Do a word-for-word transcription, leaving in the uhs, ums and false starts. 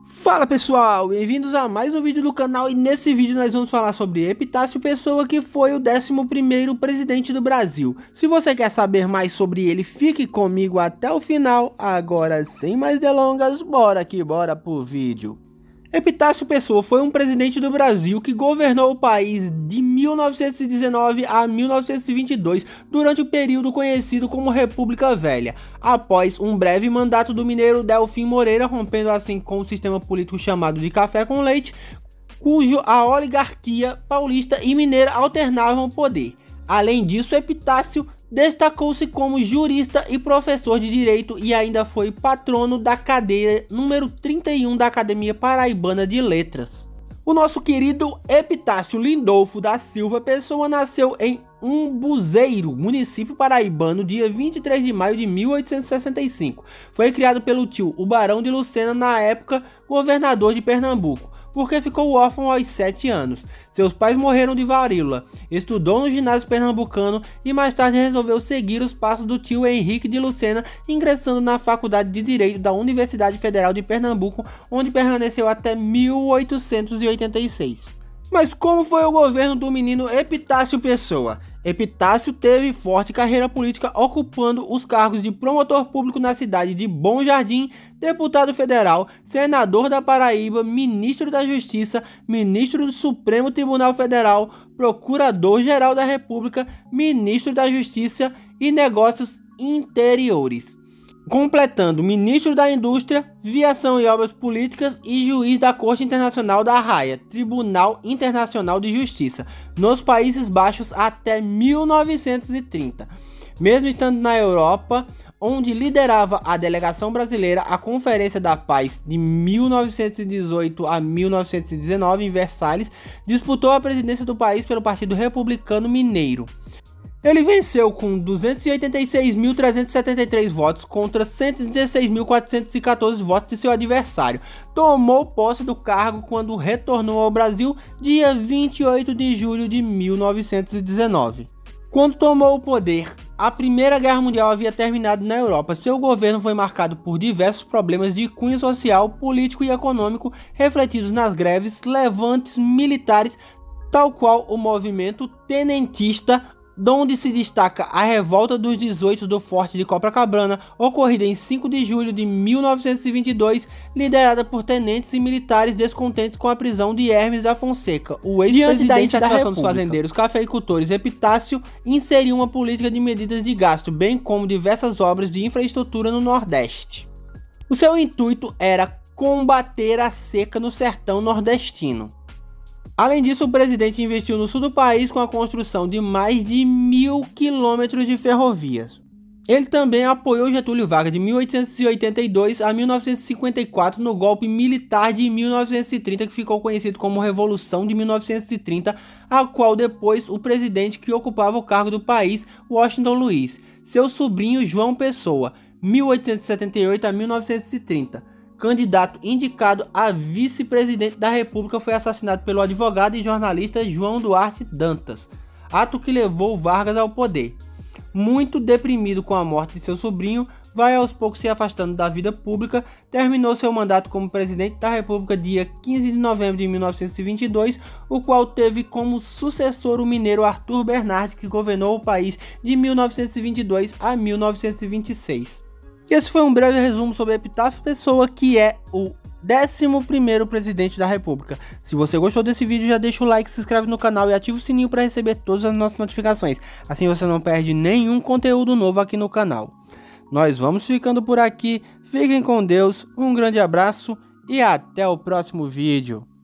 Fala pessoal, bem-vindos a mais um vídeo do canal, e nesse vídeo nós vamos falar sobre Epitácio Pessoa, que foi o décimo primeiro presidente do Brasil. Se você quer saber mais sobre ele, fique comigo até o final. Agora, sem mais delongas, bora que bora pro vídeo. Epitácio Pessoa foi um presidente do Brasil que governou o país de mil novecentos e dezenove a mil novecentos e vinte e dois, durante o período conhecido como República Velha, após um breve mandato do mineiro Delfim Moreira, rompendo assim com o sistema político chamado de café com leite, cujo a oligarquia paulista e mineira alternavam o poder. Além disso, Epitácio destacou-se como jurista e professor de direito, e ainda foi patrono da cadeira número trinta e um da Academia Paraibana de Letras. O nosso querido Epitácio Lindolfo da Silva Pessoa nasceu em Umbuzeiro, município paraibano, dia vinte e três de maio de mil oitocentos e sessenta e cinco. Foi criado pelo tio, o Barão de Lucena, na época governador de Pernambuco, porque ficou órfão aos sete anos. Seus pais morreram de varíola. Estudou no ginásio pernambucano e mais tarde resolveu seguir os passos do tio Henrique de Lucena, ingressando na Faculdade de Direito da Universidade Federal de Pernambuco, onde permaneceu até mil oitocentos e oitenta e seis. Mas como foi o governo do menino Epitácio Pessoa? Epitácio teve forte carreira política, ocupando os cargos de promotor público na cidade de Bom Jardim, deputado federal, senador da Paraíba, ministro da Justiça, ministro do Supremo Tribunal Federal, procurador-geral da República, ministro da Justiça e Negócios Interiores, completando ministro da Indústria, Viação e Obras Políticas e juiz da Corte Internacional da Haia, Tribunal Internacional de Justiça, nos Países Baixos até mil novecentos e trinta. Mesmo estando na Europa, onde liderava a delegação brasileira à Conferência da Paz de mil novecentos e dezoito a mil novecentos e dezenove em Versalhes, disputou a presidência do país pelo Partido Republicano Mineiro. Ele venceu com duzentos e oitenta e seis mil trezentos e setenta e três votos contra cento e dezesseis mil quatrocentos e quatorze votos de seu adversário. Tomou posse do cargo quando retornou ao Brasil dia vinte e oito de julho de mil novecentos e dezenove. Quando tomou o poder, a Primeira Guerra Mundial havia terminado na Europa. Seu governo foi marcado por diversos problemas de cunho social, político e econômico, refletidos nas greves, levantes militares, tal qual o movimento tenentista, donde se destaca a revolta dos dezoito do Forte de Copacabana, ocorrida em cinco de julho de mil novecentos e vinte e dois, liderada por tenentes e militares descontentes com a prisão de Hermes da Fonseca, o ex-presidente da, da República. Dos fazendeiros cafeicultores, Epitácio inseriu uma política de medidas de gasto, bem como diversas obras de infraestrutura no Nordeste. O seu intuito era combater a seca no sertão nordestino. Além disso, o presidente investiu no sul do país com a construção de mais de mil quilômetros de ferrovias. Ele também apoiou Getúlio Vargas de mil oitocentos e oitenta e dois a mil novecentos e cinquenta e quatro no golpe militar de mil novecentos e trinta, que ficou conhecido como Revolução de mil novecentos e trinta, a qual depois o presidente que ocupava o cargo do país, Washington Luiz, seu sobrinho João Pessoa, mil oitocentos e setenta e oito a mil novecentos e trinta. Candidato indicado a vice-presidente da República, foi assassinado pelo advogado e jornalista João Duarte Dantas, ato que levou Vargas ao poder. Muito deprimido com a morte de seu sobrinho, vai aos poucos se afastando da vida pública. Terminou seu mandato como presidente da República dia quinze de novembro de mil novecentos e vinte e dois, o qual teve como sucessor o mineiro Arthur Bernardes, que governou o país de mil novecentos e vinte e dois a mil novecentos e vinte e seis. E esse foi um breve resumo sobre Epitácio Pessoa, que é o décimo primeiro presidente da República. Se você gostou desse vídeo, já deixa o like, se inscreve no canal e ativa o sininho para receber todas as nossas notificações. Assim você não perde nenhum conteúdo novo aqui no canal. Nós vamos ficando por aqui, fiquem com Deus, um grande abraço e até o próximo vídeo.